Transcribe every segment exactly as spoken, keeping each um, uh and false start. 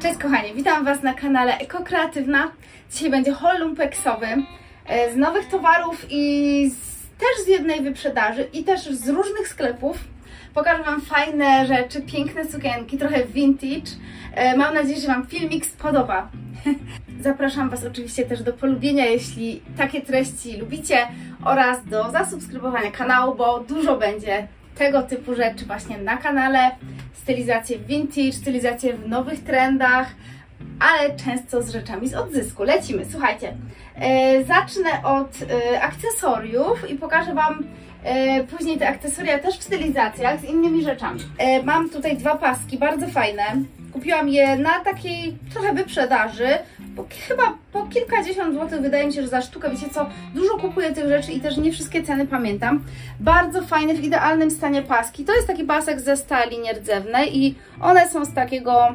Cześć kochani, witam Was na kanale Ekokreatywna. Dzisiaj będzie haul lumpeksowy z nowych towarów i z, też z jednej wyprzedaży i też z różnych sklepów. Pokażę Wam fajne rzeczy, piękne sukienki, trochę vintage. Mam nadzieję, że Wam filmik spodoba. Zapraszam Was oczywiście też do polubienia, jeśli takie treści lubicie, oraz do zasubskrybowania kanału, bo dużo będzie tego typu rzeczy właśnie na kanale. Stylizacje vintage, stylizacje w nowych trendach, ale często z rzeczami z odzysku. Lecimy, słuchajcie. E, zacznę od e, akcesoriów i pokażę Wam e, później te akcesoria też w stylizacjach z innymi rzeczami. E, mam tutaj dwa paski, bardzo fajne. Kupiłam je na takiej trochę wyprzedaży, bo chyba po kilkadziesiąt złotych, wydaje mi się, że za sztukę. Wiecie co, dużo kupuję tych rzeczy i też nie wszystkie ceny pamiętam. Bardzo fajne, w idealnym stanie paski. To jest taki pasek ze stali nierdzewnej i one są z takiego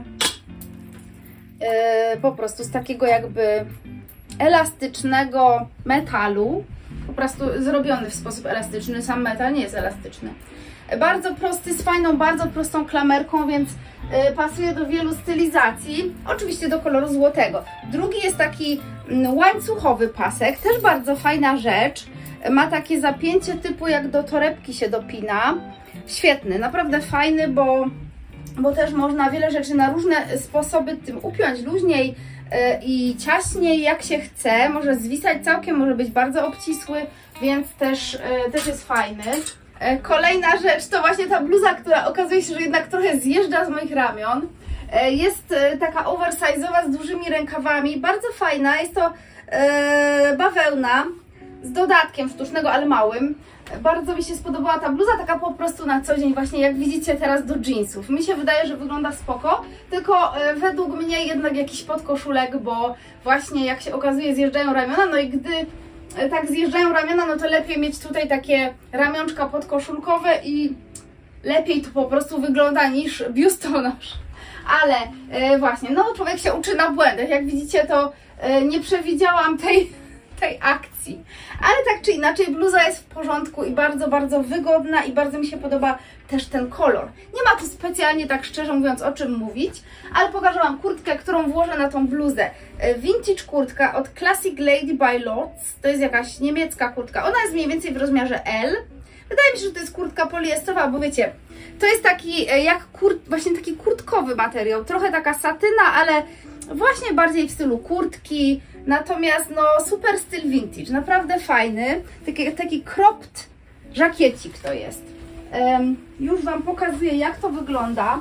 yy, po prostu z takiego jakby elastycznego metalu. Po prostu zrobiony w sposób elastyczny, sam metal nie jest elastyczny. Bardzo prosty, z fajną, bardzo prostą klamerką, więc y, pasuje do wielu stylizacji, oczywiście do koloru złotego. Drugi jest taki mm, łańcuchowy pasek, też bardzo fajna rzecz. Ma takie zapięcie typu jak do torebki się dopina. Świetny, naprawdę fajny, bo, bo też można wiele rzeczy na różne sposoby tym upiąć luźniej y, i ciaśniej jak się chce. Może zwisać całkiem, może być bardzo obcisły, więc też, y, też jest fajny. Kolejna rzecz to właśnie ta bluza, która okazuje się, że jednak trochę zjeżdża z moich ramion. Jest taka oversize'owa z dużymi rękawami, bardzo fajna, jest to e, bawełna z dodatkiem sztucznego, ale małym. Bardzo mi się spodobała ta bluza, taka po prostu na co dzień, właśnie jak widzicie teraz do jeansów. Mi się wydaje, że wygląda spoko, tylko e, według mnie jednak jakiś podkoszulek, bo właśnie jak się okazuje zjeżdżają ramiona, no i gdy tak zjeżdżają ramiona, no to lepiej mieć tutaj takie ramionczka podkoszulkowe i lepiej to po prostu wygląda niż biustonosz. Ale e, właśnie, no człowiek się uczy na błędach. Jak widzicie, to e, nie przewidziałam tej, tej akcji. Ale tak czy inaczej bluza jest w porządku i bardzo, bardzo wygodna i bardzo mi się podoba też ten kolor. Nie ma tu specjalnie, tak szczerze mówiąc, o czym mówić, ale pokażę Wam kurtkę, którą włożę na tą bluzę. Vintage kurtka od Classic Lady by Lotz. To jest jakaś niemiecka kurtka. Ona jest mniej więcej w rozmiarze L. Wydaje mi się, że to jest kurtka poliestrowa, bo wiecie, to jest taki jak kurt, właśnie taki kurtkowy materiał. Trochę taka satyna, ale właśnie bardziej w stylu kurtki. Natomiast no super styl vintage, naprawdę fajny. Taki, taki cropped żakiecik to jest. Um, już Wam pokazuję, jak to wygląda.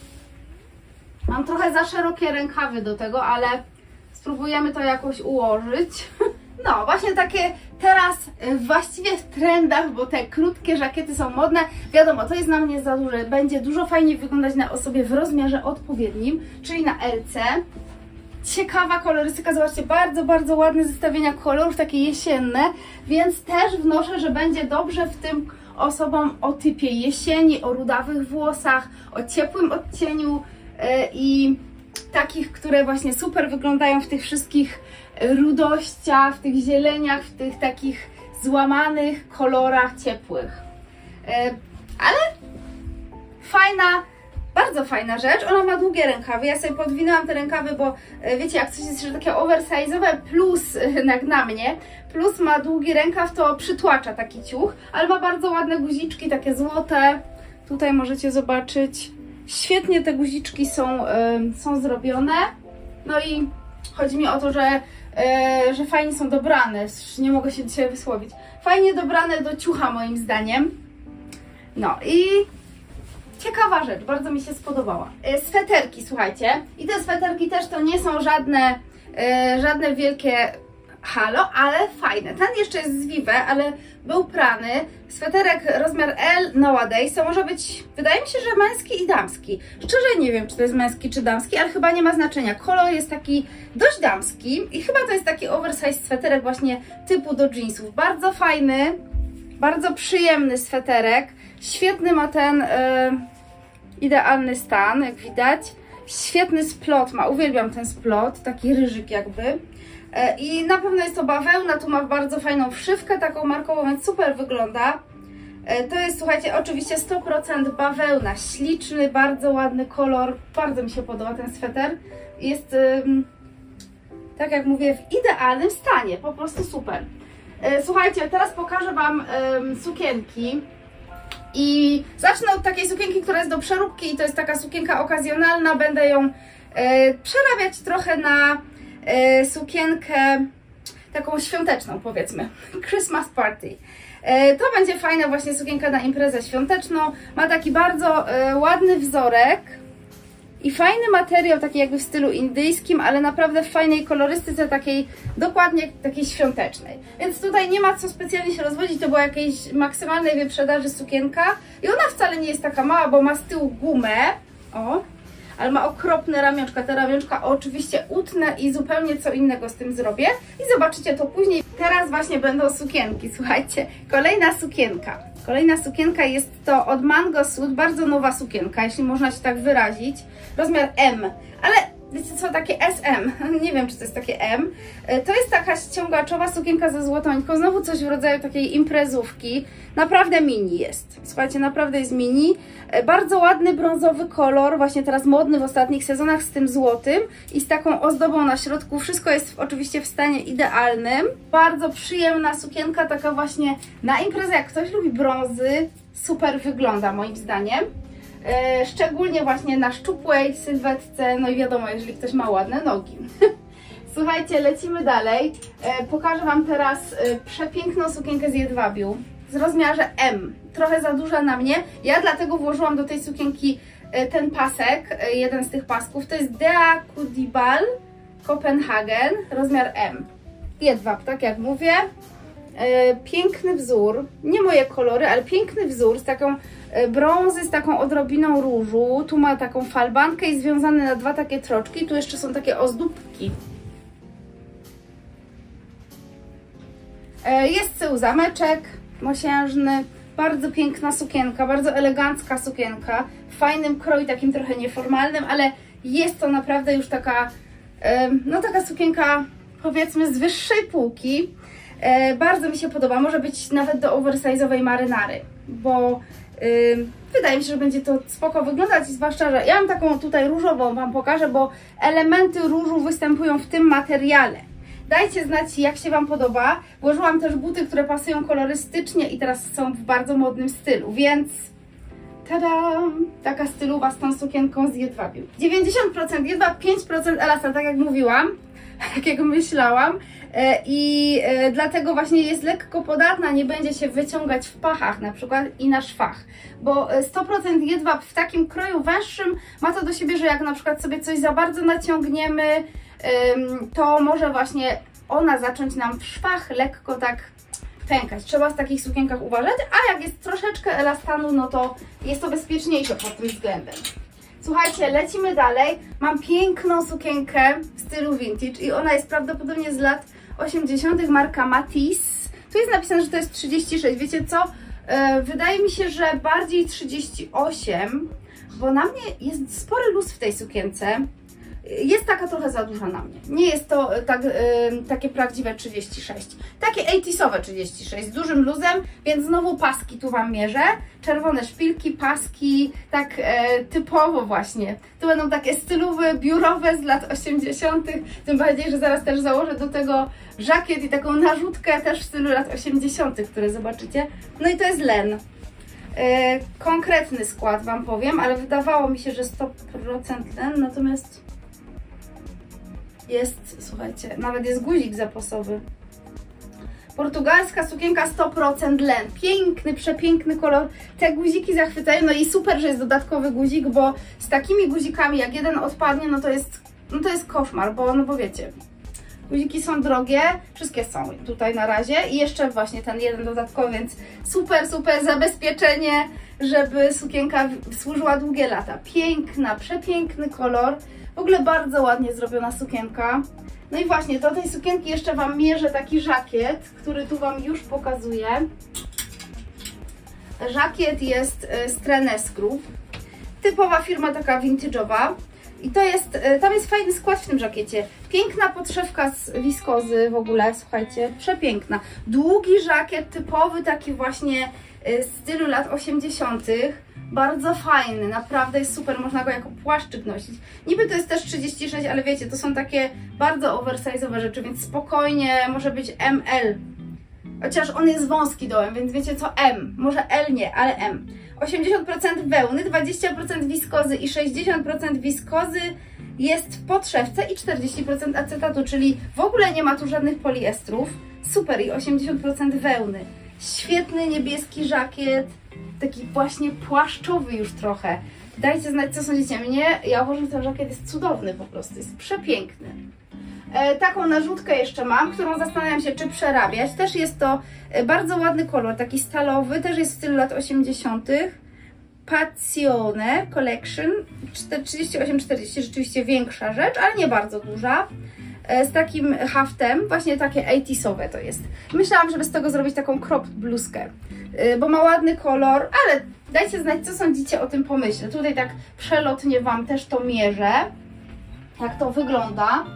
Mam trochę za szerokie rękawy do tego, ale spróbujemy to jakoś ułożyć. No, właśnie takie teraz właściwie w trendach, bo te krótkie żakiety są modne. Wiadomo, to jest na mnie za duże. Będzie dużo fajniej wyglądać na osobie w rozmiarze odpowiednim, czyli na L C. Ciekawa kolorystyka, zobaczcie, bardzo, bardzo ładne zestawienia kolorów, takie jesienne, więc też wnoszę, że będzie dobrze w tym osobom o typie jesieni, o rudawych włosach, o ciepłym odcieniu yy, i takich, które właśnie super wyglądają w tych wszystkich rudościach, w tych zieleniach, w tych takich złamanych kolorach ciepłych. Yy, ale fajna, bardzo fajna rzecz. Ona ma długie rękawy. Ja sobie podwinęłam te rękawy, bo wiecie, jak coś jest jeszcze takie oversize'owe plus jak na mnie, plus ma długi rękaw, to przytłacza taki ciuch, ale ma bardzo ładne guziczki, takie złote. Tutaj możecie zobaczyć. Świetnie te guziczki są, yy, są zrobione. No i chodzi mi o to, że, yy, że fajnie są dobrane. Nie mogę się dzisiaj wysłowić. Fajnie dobrane do ciucha moim zdaniem. No i ciekawa rzecz, bardzo mi się spodobała. Sweterki, słuchajcie. I te sweterki też to nie są żadne, e, żadne wielkie halo, ale fajne. Ten jeszcze jest z Vive, ale był prany. Sweterek rozmiar L nowadays. To może być, wydaje mi się, że męski i damski. Szczerze nie wiem, czy to jest męski czy damski, ale chyba nie ma znaczenia. Kolor jest taki dość damski i chyba to jest taki oversize sweterek właśnie typu do jeansów. Bardzo fajny, bardzo przyjemny sweterek. Świetny ma ten yy, idealny stan, jak widać. Świetny splot ma, uwielbiam ten splot, taki ryżyk jakby. Yy, I na pewno jest to bawełna, tu ma bardzo fajną wszywkę taką markową, więc super wygląda. To jest, słuchajcie, oczywiście sto procent bawełna, śliczny, bardzo ładny kolor, bardzo mi się podoba ten sweter. Jest, tak jak mówię, w idealnym stanie, po prostu super. Słuchajcie, teraz pokażę Wam sukienki i zacznę od takiej sukienki, która jest do przeróbki i to jest taka sukienka okazjonalna, będę ją przerabiać trochę na sukienkę taką świąteczną, powiedzmy, Christmas party. To będzie fajna właśnie sukienka na imprezę świąteczną. Ma taki bardzo ładny wzorek i fajny materiał, taki jakby w stylu indyjskim, ale naprawdę w fajnej kolorystyce, takiej dokładnie takiej świątecznej. Więc tutaj nie ma co specjalnie się rozwodzić, to była jakiejś maksymalnej wyprzedaży sukienka i ona wcale nie jest taka mała, bo ma z tyłu gumę, o, ale ma okropne ramionczka. Te ramionczka oczywiście utnę i zupełnie co innego z tym zrobię i zobaczycie to później. Teraz właśnie będą sukienki, słuchajcie, kolejna sukienka. Kolejna sukienka jest to od Mango Suit, bardzo nowa sukienka, jeśli można się tak wyrazić, rozmiar M, ale wiecie co, takie S M, nie wiem czy to jest takie M. To jest taka ściągaczowa sukienka ze złotą nitką, znowu coś w rodzaju takiej imprezówki, naprawdę mini jest, słuchajcie, naprawdę jest mini, bardzo ładny brązowy kolor, właśnie teraz modny w ostatnich sezonach z tym złotym i z taką ozdobą na środku, wszystko jest oczywiście w stanie idealnym, bardzo przyjemna sukienka, taka właśnie na imprezę, jak ktoś lubi brązy, super wygląda moim zdaniem. Szczególnie właśnie na szczupłej sylwetce, no i wiadomo, jeżeli ktoś ma ładne nogi. Słuchajcie, lecimy dalej. Pokażę Wam teraz przepiękną sukienkę z jedwabiu z rozmiarze M. Trochę za duża na mnie. Ja dlatego włożyłam do tej sukienki ten pasek, jeden z tych pasków. To jest Dea Kudibal Copenhagen, rozmiar M. Jedwab, tak jak mówię. Piękny wzór, nie moje kolory, ale piękny wzór z taką brązy, z taką odrobiną różu. Tu ma taką falbankę i związane na dwa takie troczki. Tu jeszcze są takie ozdóbki. Jest z tyłu zameczek mosiężny. Bardzo piękna sukienka, bardzo elegancka sukienka. W fajnym kroju, takim trochę nieformalnym, ale jest to naprawdę już taka, no taka sukienka, powiedzmy, z wyższej półki. E, bardzo mi się podoba, może być nawet do oversize'owej marynary, bo y, wydaje mi się, że będzie to spoko wyglądać, zwłaszcza, że ja mam taką tutaj różową, Wam pokażę, bo elementy różu występują w tym materiale. Dajcie znać, jak się Wam podoba. Włożyłam też buty, które pasują kolorystycznie i teraz są w bardzo modnym stylu, więc tada! Taka stylowa z tą sukienką z jedwabiu. dziewięćdziesiąt procent jedwab, pięć procent elastan, tak jak mówiłam, tak jak myślałam. I dlatego właśnie jest lekko podatna, nie będzie się wyciągać w pachach na przykład i na szwach, bo sto procent jedwab w takim kroju węższym ma to do siebie, że jak na przykład sobie coś za bardzo naciągniemy, to może właśnie ona zacząć nam w szwach lekko tak pękać. Trzeba w takich sukienkach uważać, a jak jest troszeczkę elastanu, no to jest to bezpieczniejsze pod tym względem. Słuchajcie, lecimy dalej. Mam piękną sukienkę w stylu vintage i ona jest prawdopodobnie z lat osiemdziesiątych, marka Matisse. Tu jest napisane, że to jest trzydzieści sześć. Wiecie co? Yy, wydaje mi się, że bardziej trzydzieści osiem, bo na mnie jest spory luz w tej sukience. Jest taka trochę za duża na mnie. Nie jest to tak, yy, takie prawdziwe trzydzieści sześć. Takie osiemdziesiąte trzydzieści sześć z dużym luzem, więc znowu paski tu Wam mierzę. Czerwone szpilki, paski, tak yy, typowo właśnie. To będą takie stylowe, biurowe z lat osiemdziesiątych. Tym bardziej, że zaraz też założę do tego żakiet i taką narzutkę też w stylu lat osiemdziesiątych, które zobaczycie. No i to jest len. Yy, konkretny skład Wam powiem, ale wydawało mi się, że sto procent len, natomiast jest, słuchajcie, nawet jest guzik zapasowy. Portugalska sukienka sto procent len. Piękny, przepiękny kolor. Te guziki zachwycają. No i super, że jest dodatkowy guzik, bo z takimi guzikami, jak jeden odpadnie, no to jest, no to jest koszmar, bo, no bo wiecie, guziki są drogie, wszystkie są tutaj na razie i jeszcze właśnie ten jeden dodatkowy, więc super, super zabezpieczenie, żeby sukienka służyła długie lata. Piękna, przepiękny kolor. W ogóle bardzo ładnie zrobiona sukienka. No i właśnie, do tej sukienki jeszcze Wam mierzę taki żakiet, który tu Wam już pokazuję. Żakiet jest z Trenes Group. Typowa firma taka vintage'owa. I to jest, tam jest fajny skład w tym żakiecie. Piękna podszewka z wiskozy w ogóle, słuchajcie, przepiękna. Długi żakiet, typowy taki właśnie z stylu lat osiemdziesiątych. Bardzo fajny, naprawdę jest super, można go jako płaszczyk nosić. Niby to jest też trzydzieści sześć, ale wiecie, to są takie bardzo oversize'owe rzeczy, więc spokojnie może być M L. Chociaż on jest wąski dołem, więc wiecie co, M. Może L nie, ale M. osiemdziesiąt procent wełny, dwadzieścia procent wiskozy i sześćdziesiąt procent wiskozy jest w podszewce i czterdzieści procent acetatu, czyli w ogóle nie ma tu żadnych poliestrów. Super, i osiemdziesiąt procent wełny. Świetny niebieski żakiet, taki właśnie płaszczowy już trochę. Dajcie znać, co sądzicie. Mnie, ja uważam, że ten żakiet jest cudowny po prostu, jest przepiękny. E, taką narzutkę jeszcze mam, którą zastanawiam się, czy przerabiać. Też jest to bardzo ładny kolor, taki stalowy, też jest w stylu lat osiemdziesiątych. Passione Collection trzydzieści osiem czterdzieści, rzeczywiście większa rzecz, ale nie bardzo duża. Z takim haftem, właśnie takie osiemdziesiątowe to jest. Myślałam, żeby z tego zrobić taką cropped bluzkę, bo ma ładny kolor, ale dajcie znać, co sądzicie o tym pomyśle. Tutaj tak przelotnie Wam też to mierzę, jak to wygląda.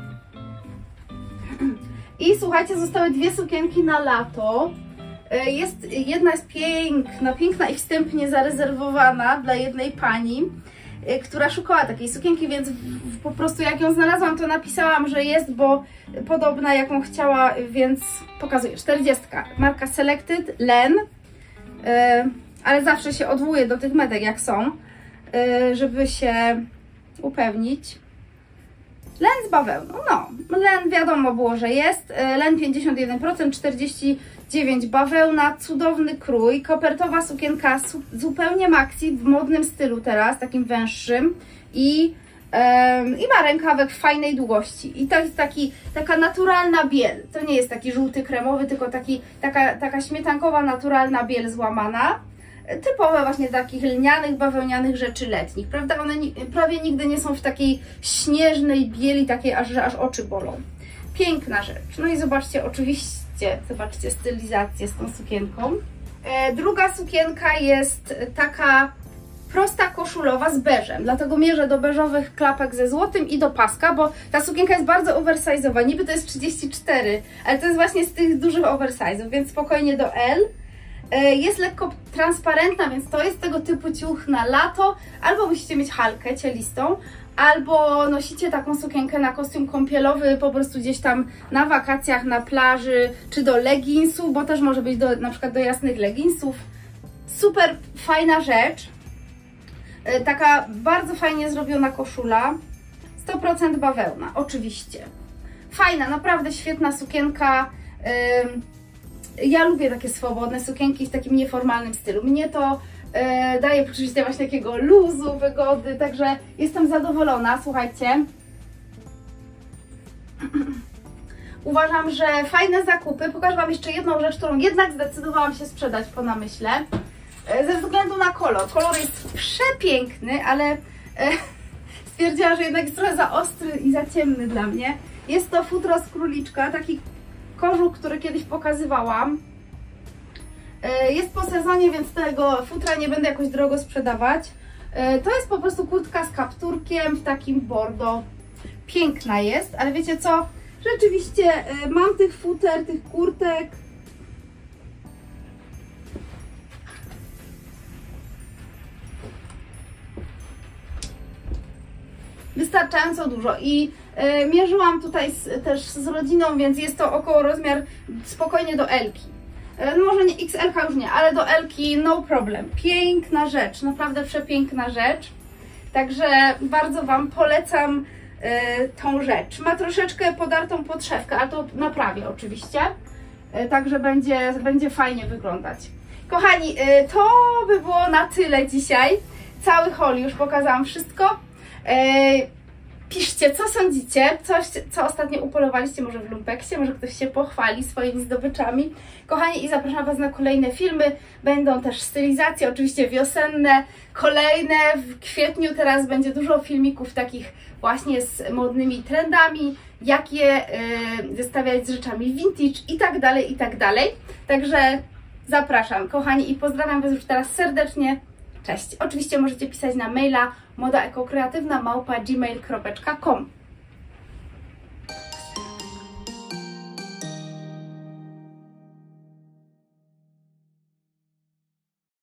I słuchajcie, zostały dwie sukienki na lato. Jest, jedna jest piękna, piękna i wstępnie zarezerwowana dla jednej pani, która szukała takiej sukienki, więc po prostu jak ją znalazłam, to napisałam, że jest, bo podobna jaką chciała, więc pokazuję. czterdziestka, marka Selected, len, ale zawsze się odwołuję do tych metek jak są, żeby się upewnić. Len z bawełną, no, len wiadomo było, że jest, len pięćdziesiąt jeden procent, czterdzieści dziewięć bawełna, cudowny krój, kopertowa sukienka zupełnie maxi, w modnym stylu teraz, takim węższym i, um, i ma rękawek fajnej długości i to jest taki, taka naturalna biel, to nie jest taki żółty kremowy, tylko taki, taka, taka śmietankowa, naturalna biel złamana. Typowe właśnie takich lnianych, bawełnianych rzeczy letnich, prawda? One ni prawie nigdy nie są w takiej śnieżnej bieli, takiej aż, że aż oczy bolą. Piękna rzecz. No i zobaczcie, oczywiście, zobaczcie stylizację z tą sukienką. E, druga sukienka jest taka prosta koszulowa z beżem, dlatego mierzę do beżowych klapek ze złotym i do paska, bo ta sukienka jest bardzo oversize'owa, niby to jest trzydzieści cztery, ale to jest właśnie z tych dużych oversize'ów, więc spokojnie do L. Jest lekko transparentna, więc to jest tego typu ciuch na lato, albo musicie mieć halkę cielistą, albo nosicie taką sukienkę na kostium kąpielowy, po prostu gdzieś tam na wakacjach, na plaży, czy do leginsów, bo też może być do, na przykład do jasnych leginsów. Super fajna rzecz, taka bardzo fajnie zrobiona koszula, sto procent bawełna, oczywiście. Fajna, naprawdę świetna sukienka. Ja lubię takie swobodne sukienki w takim nieformalnym stylu. Mnie to e, daje poczucie właśnie takiego luzu, wygody, także jestem zadowolona, słuchajcie. Uważam, że fajne zakupy. Pokażę Wam jeszcze jedną rzecz, którą jednak zdecydowałam się sprzedać po namyśle. E, ze względu na kolor. Kolor jest przepiękny, ale e, stwierdziłam, że jednak jest trochę za ostry i za ciemny dla mnie. Jest to futro z króliczka, taki kożuch, który kiedyś pokazywałam. Jest po sezonie, więc tego futra nie będę jakoś drogo sprzedawać. To jest po prostu kurtka z kapturkiem w takim bordo. Piękna jest, ale wiecie co? Rzeczywiście mam tych futer, tych kurtek. Wystarczająco dużo i y, mierzyłam tutaj z, też z rodziną, więc jest to około rozmiar spokojnie do L-ki. Y, może nie X L już nie, ale do L-ki no problem. Piękna rzecz, naprawdę przepiękna rzecz. Także bardzo Wam polecam y, tą rzecz. Ma troszeczkę podartą podszewkę, ale to naprawię oczywiście. Y, także będzie, będzie fajnie wyglądać. Kochani, y, to by było na tyle dzisiaj. Cały haul już pokazałam wszystko. Piszcie, co sądzicie, coś, co ostatnio upolowaliście, może w lumpeksie, może ktoś się pochwali swoimi zdobyczami. Kochani, i zapraszam Was na kolejne filmy, będą też stylizacje, oczywiście wiosenne, kolejne, w kwietniu teraz będzie dużo filmików takich właśnie z modnymi trendami, jak je y, zestawiać z rzeczami vintage i tak dalej, i tak dalej. Także zapraszam, kochani, i pozdrawiam Was już teraz serdecznie. Cześć! Oczywiście możecie pisać na maila modaekokreatywna małpa gmail kropka com.